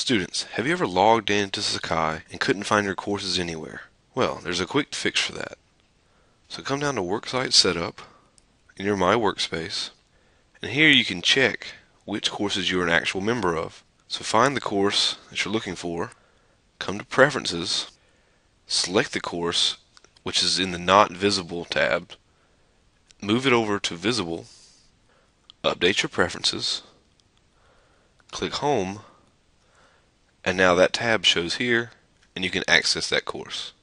Students, have you ever logged into Sakai and couldn't find your courses anywhere? Well, there's a quick fix for that. So come down to Worksite Setup in your My Workspace, and here you can check which courses you're an actual member of. So find the course that you're looking for, come to Preferences, select the course which is in the Not Visible tab, move it over to Visible, update your preferences, click Home, and now that tab shows here and you can access that course.